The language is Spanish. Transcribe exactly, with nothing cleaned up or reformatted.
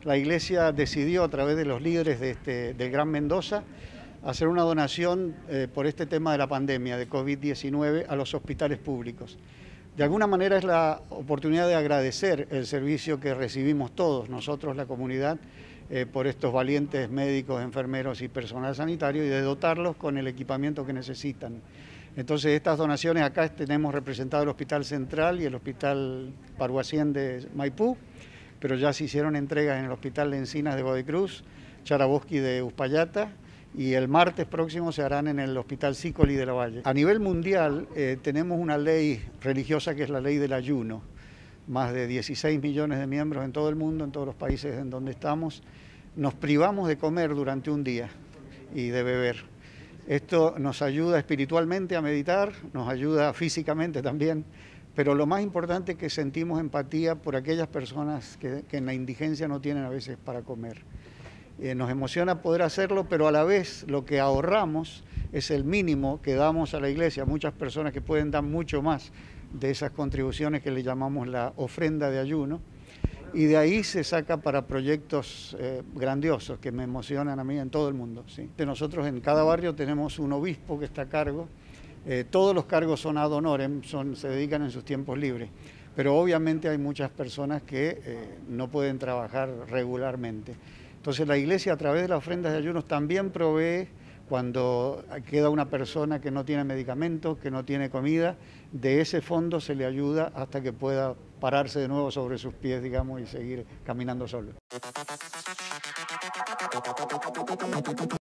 la Iglesia decidió a través de los líderes de este, del Gran Mendoza hacer una donación eh, por este tema de la pandemia de COVID diecinueve a los hospitales públicos. De alguna manera es la oportunidad de agradecer el servicio que recibimos todos, nosotros, la comunidad, eh, por estos valientes médicos, enfermeros y personal sanitario, y de dotarlos con el equipamiento que necesitan. Entonces, estas donaciones acá tenemos representado el Hospital Central y el Hospital Parhuacén de Maipú, pero ya se hicieron entregas en el Hospital de Encinas de Godoy Cruz, Charaboski de Uspallata, y el martes próximo se harán en el Hospital Sicoli de la Valle. A nivel mundial eh, tenemos una ley religiosa que es la ley del ayuno. Más de dieciséis millones de miembros en todo el mundo, en todos los países en donde estamos. Nos privamos de comer durante un día y de beber. Esto nos ayuda espiritualmente a meditar, nos ayuda físicamente también, pero lo más importante es que sentimos empatía por aquellas personas que, que en la indigencia no tienen a veces para comer. Eh, nos emociona poder hacerlo, pero a la vez lo que ahorramos es el mínimo que damos a la iglesia. Muchas personas que pueden dar mucho más de esas contribuciones que le llamamos la ofrenda de ayuno, y de ahí se saca para proyectos eh, grandiosos que me emocionan a mí en todo el mundo, ¿sí? Nosotros en cada barrio tenemos un obispo que está a cargo, eh, todos los cargos son ad honorem, son, se dedican en sus tiempos libres, pero obviamente hay muchas personas que eh, no pueden trabajar regularmente. Entonces la iglesia a través de las ofrendas de ayunos también provee cuando queda una persona que no tiene medicamentos, que no tiene comida, de ese fondo se le ayuda hasta que pueda pararse de nuevo sobre sus pies, digamos, y seguir caminando solo.